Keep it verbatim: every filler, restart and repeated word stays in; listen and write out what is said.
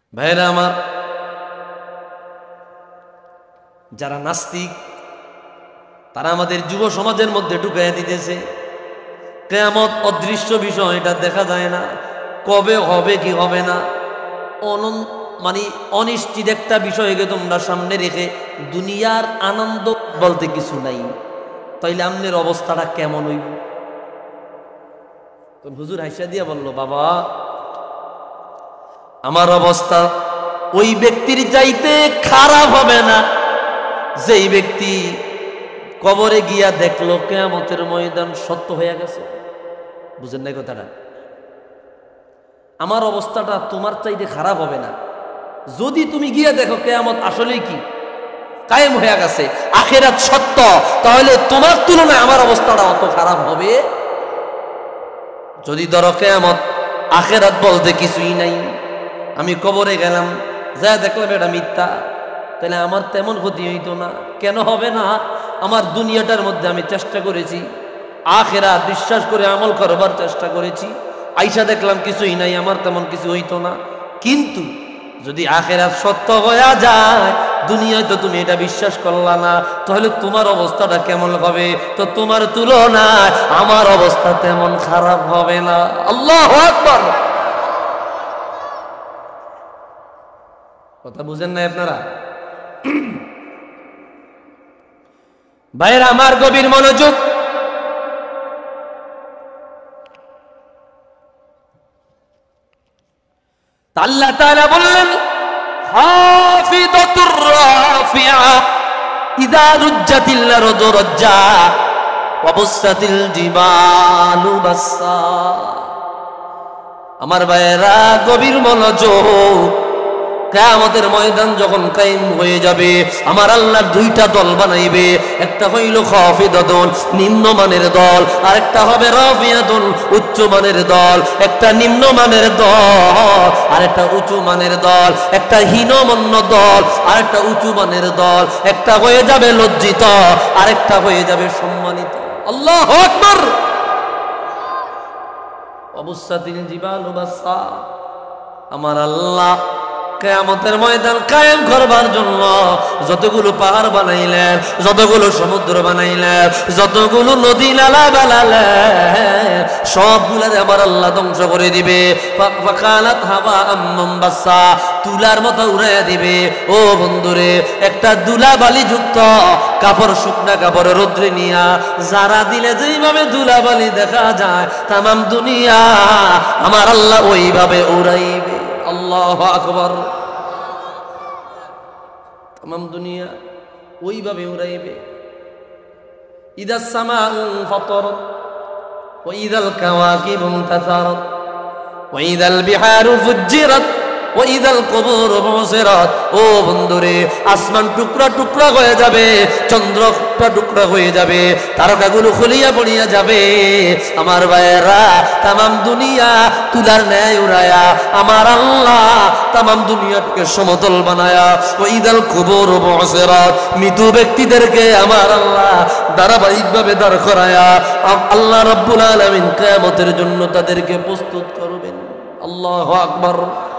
ভাইরা আমার, যারা নাস্তিক তারা আমাদের যুব সমাজের মধ্যে ঢুকাইয়া দিতেছে কিয়ামত অদৃশ্য বিষয়, এটা দেখা যায় না, কবে হবে কি হবে না, অনন মানে অনিশ্চিত একটা বিষয়কে তোমরা সামনে রেখে দুনিয়ার আনন্দ বলতে কিছু নাই। তাইলে আমনের অবস্থাটা কেমন হইব? তো হুজুর হাইসা দিয়া বলল, বাবা আমার অবস্থা ওই ব্যক্তির চাইতে খারাপ হবে না যেই ব্যক্তি কবরে গিয়া দেখলো কিয়ামতের ময়দান সত্য হয়ে গেছে। বুঝেন নাই কথাটা? আমার অবস্থাটা তোমার চাইতে খারাপ হবে না যদি তুমি গিয়া দেখো কিয়ামত আসলেই কি কায়েম হয়ে গেছে, আখিরাত সত্য, তাহলে তোমার তুলনায় আমার অবস্থাটা অত খারাপ হবে? যদি ধরো কিয়ামত আখিরাত বলতে কিছুই নাই, আমি কবরে গেলাম, যা দেখলাম এটা মিথ্যা, তাহলে আমার তেমন ক্ষতি হইতো না। কেন হবে না? আমার দুনিয়াটার মধ্যে আমি চেষ্টা করেছি, আখিরাত বিশ্বাস করে আমল করবার চেষ্টা করেছি, আইসা দেখলাম কিছুই নাই, আমার তেমন কিছু হইতো না। কিন্তু যদি আখিরাত সত্য হয়ে যায়, দুনিয়ায় তো তুমি এটা বিশ্বাস করলা না, তাহলে তোমার অবস্থাটা কেমন হবে? তো তোমার তুলনায় আমার অবস্থা তেমন খারাপ হবে না। আল্লাহু আকবার। কথা বুঝেন না আপনারা? ভাইরা আমার, গভীর মনোযোগ। আল্লাহ তাআলা বললেন, হাফিযাতুর রাফিআ ইযা রুজ্জাতিল আরদু রাজ্জা ওয়া বুসাতিল জিবালু বাসসা। আমার ভাইরা গভীর মনোযোগ। কিয়ামতের ময়দান যখন কায়েম হয়ে যাবে, আমার আল্লাহ দুইটা দল বানাইবে, একটা হইল খাফিদাতুন নিম্নমানের দল, আর একটা হবে রাফিয়াতুন উচ্চ মানের দল। একটা নিম্নমানের দল আর একটা উঁচু মানের দল, একটা হীনমন্য দল আর একটা উঁচু মানের দল। একটা হয়ে যাবে লজ্জিত, আর একটা হয়ে যাবে সম্মানিত। আল্লাহু আকবার। অবুসাতিল জিবালু বাসসা। আমার আল্লাহ কিয়ামতের ময়দান কায়েম করবার জন্য যতগুলো পাহাড় বানাইলেন, যতগুলো সমুদ্র বানাইলেন, যতগুলো নদী নালা বানালেন, সবগুলারে আমার আল্লাহ ধ্বংস করে দিবে। ফাকালাত হাওয়াআম মুনবাসসা, তুলার মতো উড়াইয়া দিবে। ও বন্ধুরে, একটা ধুলাবালি যুক্ত কাপড়, শুকনা কাপড় রোদ্রে নিয়া যারা দিলে যেইভাবে ধুলাবালি দেখা যায়, তামাম দুনিয়া আমার আল্লাহ ওইভাবে উড়াইবে। আল্লাহু আকবার। তামাম দুনিয়া ওইভাবে উড়াইবে। ইদাস সামাউ ফাতারাত ওয়া ইদাল কাওয়াকিবু ইনতাসারাত ওয়া ইদাল বিহারু ফুজ্জিরাত ওয়া ইদাল কুবুরু বুসিরাত। ও বন্ধুরে, আসমান টুকরা টুকরা হয়ে যাবে, চন্দ্র টুকরা টুকরা হয়ে যাবে, তারকাগুলো খুলিয়া পড়িয়া যাবে। আমার ভাইয়েরা, তামাম দুনিয়া তুলার ন্যায় উড়ায়া আমার আল্লাহ তামাম দুনিয়াটাকে সমতল বানায়া ওয়া ইদাল কুবুরু বুসিরাত, মৃত ব্যক্তিদেরকে আমার আল্লাহ ধারাবাহিকভাবে দাঁড় করায়া আল্লাহ রাব্বুল আলামিন কিয়ামতের জন্য তাদেরকে প্রস্তুত করবেন। আল্লাহু আকবার।